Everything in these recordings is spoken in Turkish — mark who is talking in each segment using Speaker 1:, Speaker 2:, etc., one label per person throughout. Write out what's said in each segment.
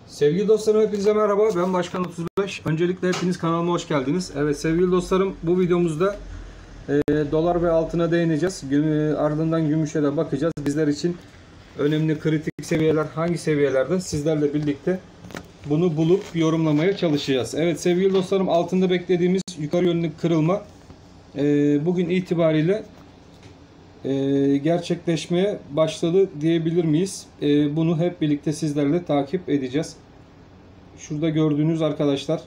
Speaker 1: Sevgili dostlarım, hepinize merhaba. Ben Başkan 35. Öncelikle hepiniz kanalıma hoş geldiniz. Evet sevgili dostlarım, bu videomuzda dolar ve altına değineceğiz. Ardından gümüşe de bakacağız. Bizler için önemli kritik seviyeler hangi seviyelerde, sizlerle birlikte bunu bulup yorumlamaya çalışacağız. Evet sevgili dostlarım, altında beklediğimiz yukarı yönlü kırılma bugün itibariyle gerçekleşmeye başladı diyebilir miyiz? Bunu hep birlikte sizlerle takip edeceğiz. Şurada gördüğünüz arkadaşlar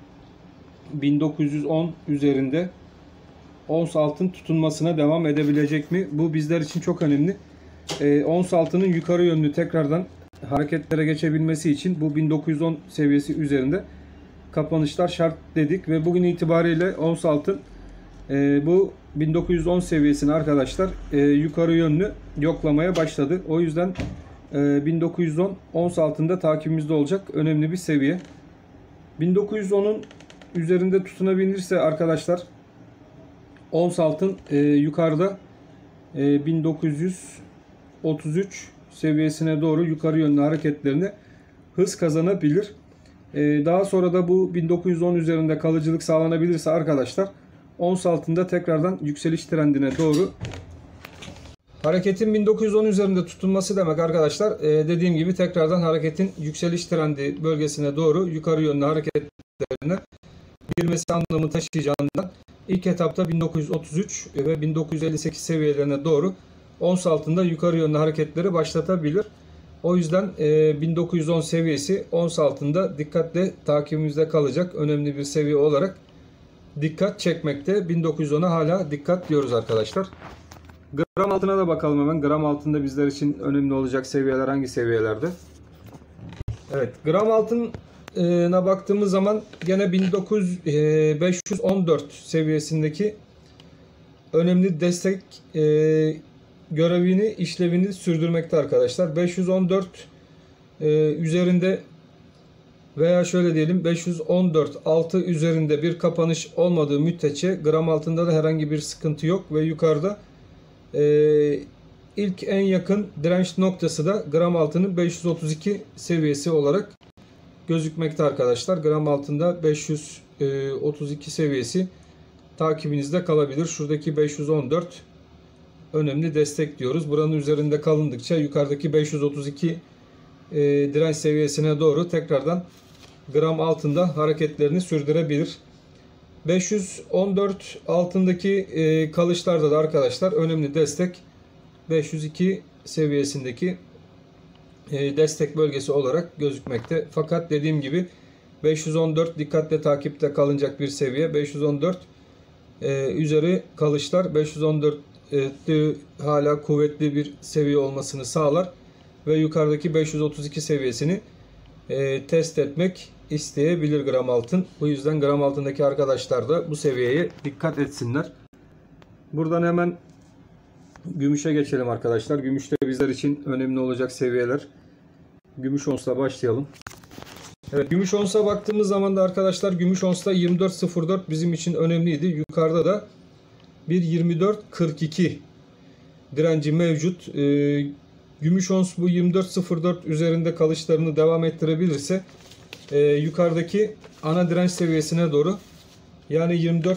Speaker 1: 1910 üzerinde ons altın tutunmasına devam edebilecek mi? Bu bizler için çok önemli. Ons altının yukarı yönlü tekrardan hareketlere geçebilmesi için bu 1910 seviyesi üzerinde kapanışlar şart dedik ve bugün itibariyle ons altın bu 1910 seviyesini arkadaşlar yukarı yönlü yoklamaya başladı. O yüzden 1910 ons altında takibimizde olacak önemli bir seviye. 1910'un üzerinde tutunabilirse arkadaşlar ons altın yukarıda 1933 seviyesine doğru yukarı yönlü hareketlerine hız kazanabilir. Daha sonra da bu 1910 üzerinde kalıcılık sağlanabilirse arkadaşlar ons altında tekrardan yükseliş trendine doğru hareketin 1910 üzerinde tutunması demek arkadaşlar. Dediğim gibi tekrardan hareketin yükseliş trendi bölgesine doğru yukarı yönlü hareketlerine girmesi anlamı taşıyacağından ilk etapta 1933 ve 1958 seviyelerine doğru ons altında yukarı yönlü hareketleri başlatabilir. O yüzden 1910 seviyesi ons altında dikkatle takibimizde kalacak önemli bir seviye olarak dikkat çekmekte. 1910'a hala dikkat diyoruz arkadaşlar. Gram altına da bakalım hemen. Gram altında bizler için önemli olacak seviyeler hangi seviyelerde? Evet, gram altına baktığımız zaman gene 514 seviyesindeki önemli destek görevini, işlevini sürdürmekte arkadaşlar. 514 üzerinde veya şöyle diyelim 514 altı üzerinde bir kapanış olmadığı müddetçe gram altında da herhangi bir sıkıntı yok ve yukarıda ilk en yakın direnç noktası da gram altının 532 seviyesi olarak gözükmekte arkadaşlar. Gram altında 532 seviyesi takibinizde kalabilir. Şuradaki 514 önemli destek diyoruz. Buranın üzerinde kalındıkça yukarıdaki 532 direnç seviyesine doğru tekrardan gram altında hareketlerini sürdürebilir. 514 altındaki kalışlarda da arkadaşlar önemli destek 502 seviyesindeki destek bölgesi olarak gözükmekte. Fakat dediğim gibi 514 dikkatle takipte kalınacak bir seviye. 514 üzeri kalışlar 514 hala kuvvetli bir seviye olmasını sağlar ve yukarıdaki 532 seviyesini test etmek isteyebilir gram altın. Bu yüzden gram altındaki arkadaşlar da bu seviyeye dikkat etsinler. Buradan hemen gümüşe geçelim arkadaşlar. Gümüşte bizler için önemli olacak seviyeler. Gümüş onsla başlayalım. Evet, gümüş onsa baktığımız zaman da arkadaşlar gümüş onsta 24.04 bizim için önemliydi. Yukarıda da bir 24.42 direnci mevcut. Gümüş ons bu 24.04 üzerinde kalışlarını devam ettirebilirse yukarıdaki ana direnç seviyesine doğru yani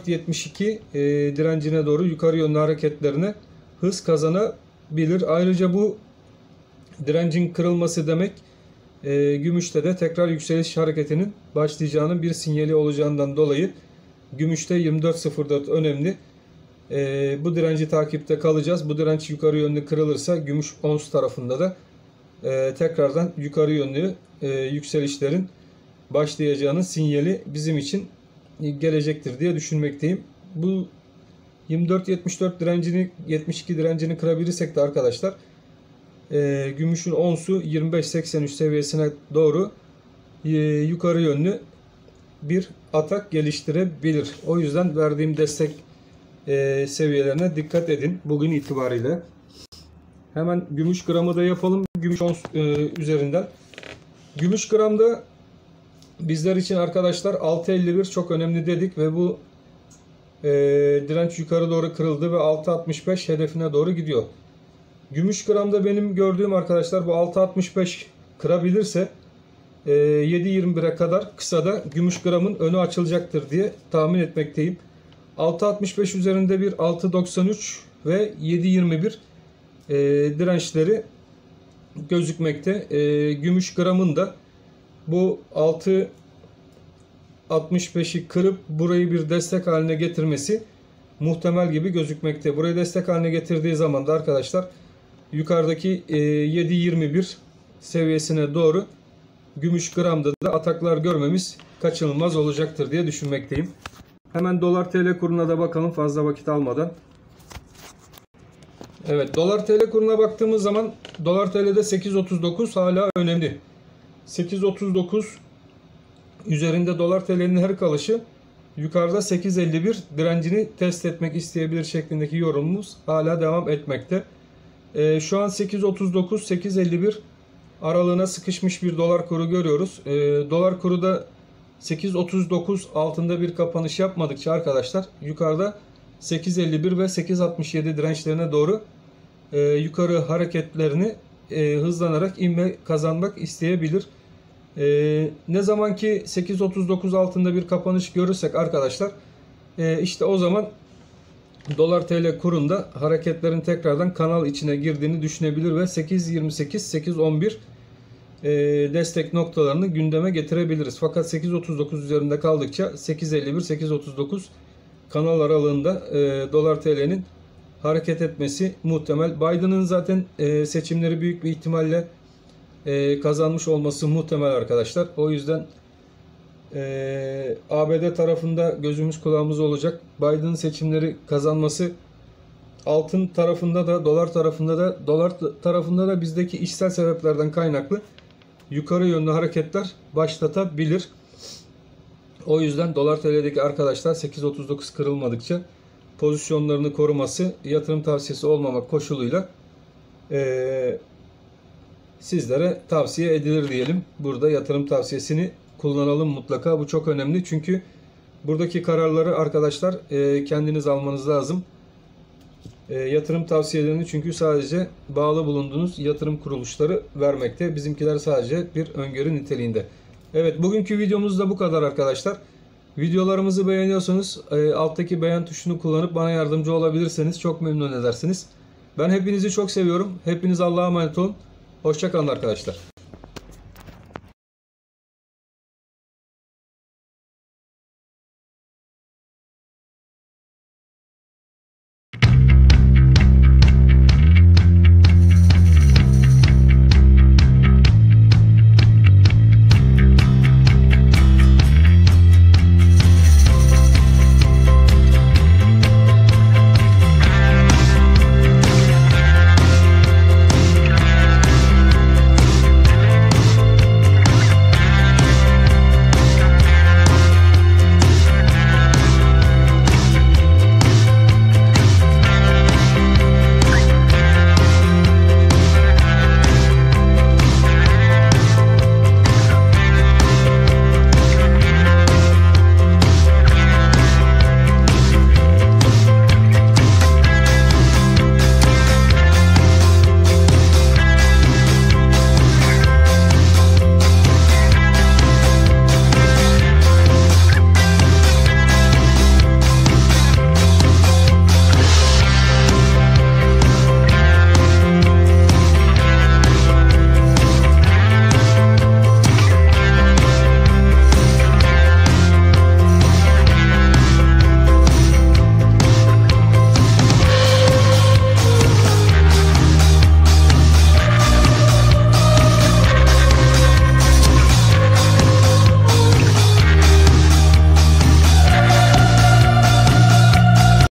Speaker 1: 24.72 direncine doğru yukarı yönlü hareketlerine hız kazanabilir. Ayrıca bu direncin kırılması demek gümüşte de tekrar yükseliş hareketinin başlayacağının bir sinyali olacağından dolayı gümüşte 24.04 önemli. Bu direnci takipte kalacağız. Bu direnç yukarı yönlü kırılırsa gümüş ons tarafında da tekrardan yukarı yönlü yükselişlerin başlayacağının sinyali bizim için gelecektir diye düşünmekteyim. Bu 24.74 direncini 72 direncini kırabilirsek de arkadaşlar gümüşün onsu 25.83 seviyesine doğru yukarı yönlü bir atak geliştirebilir. O yüzden verdiğim destek seviyelerine dikkat edin bugün itibariyle. Hemen gümüş gramı da yapalım. Gümüş ons üzerinden. Gümüş gramda bizler için arkadaşlar 6.51 çok önemli dedik ve bu direnç yukarı doğru kırıldı ve 6.65 hedefine doğru gidiyor. Gümüş gramda benim gördüğüm arkadaşlar bu 6.65 kırabilirse 7.21'e kadar kısada gümüş gramın önü açılacaktır diye tahmin etmekteyim. 6.65 üzerinde bir 6.93 ve 7.21 dirençleri gözükmekte. Gümüş gramın da bu 6.65'i kırıp burayı bir destek haline getirmesi muhtemel gibi gözükmekte. Burayı destek haline getirdiği zaman da arkadaşlar yukarıdaki 7.21 seviyesine doğru gümüş gramda da ataklar görmemiz kaçınılmaz olacaktır diye düşünmekteyim. Hemen dolar TL kuruna da bakalım fazla vakit almadan. Evet, dolar TL kuruna baktığımız zaman dolar TL'de 8.39 hala önemli. 8.39 üzerinde dolar TL'nin her kalışı yukarıda 8.51 direncini test etmek isteyebilir şeklindeki yorumumuz hala devam etmekte. Şu an 8.39-8.51 aralığına sıkışmış bir dolar kuru görüyoruz. Dolar kuru da 8.39 altında bir kapanış yapmadıkça arkadaşlar yukarıda 8.51 ve 8.67 dirençlerine doğru yukarı hareketlerini hızlanarak inme kazanmak isteyebilir. Ne zaman ki 8.39 altında bir kapanış görürsek arkadaşlar işte o zaman dolar TL kurunda hareketlerin tekrardan kanal içine girdiğini düşünebilir ve 8.28 8.11 destek noktalarını gündeme getirebiliriz. Fakat 8.39 üzerinde kaldıkça 8.51 8.39 kanal aralığında dolar TL'nin hareket etmesi muhtemel. Biden'ın zaten seçimleri büyük bir ihtimalle kazanmış olması muhtemel arkadaşlar. O yüzden ABD tarafında gözümüz kulağımız olacak. Biden'ın seçimleri kazanması altın tarafında da dolar tarafında da bizdeki işsel sebeplerden kaynaklı yukarı yönlü hareketler başlatabilir. O yüzden dolar TL'deki arkadaşlar 8.39 kırılmadıkça pozisyonlarını koruması yatırım tavsiyesi olmamak koşuluyla sizlere tavsiye edilir diyelim. Burada yatırım tavsiyesini kullanalım mutlaka. Bu çok önemli. Çünkü buradaki kararları arkadaşlar kendiniz almanız lazım. Yatırım tavsiyelerini çünkü sadece bağlı bulunduğunuz yatırım kuruluşları vermekte. Bizimkiler sadece bir öngörü niteliğinde. Evet, bugünkü videomuz da bu kadar arkadaşlar. Videolarımızı beğeniyorsanız alttaki beğen tuşunu kullanıp bana yardımcı olabilirseniz çok memnun edersiniz. Ben hepinizi çok seviyorum. Hepiniz Allah'a emanet olun. Hoşça kalın arkadaşlar.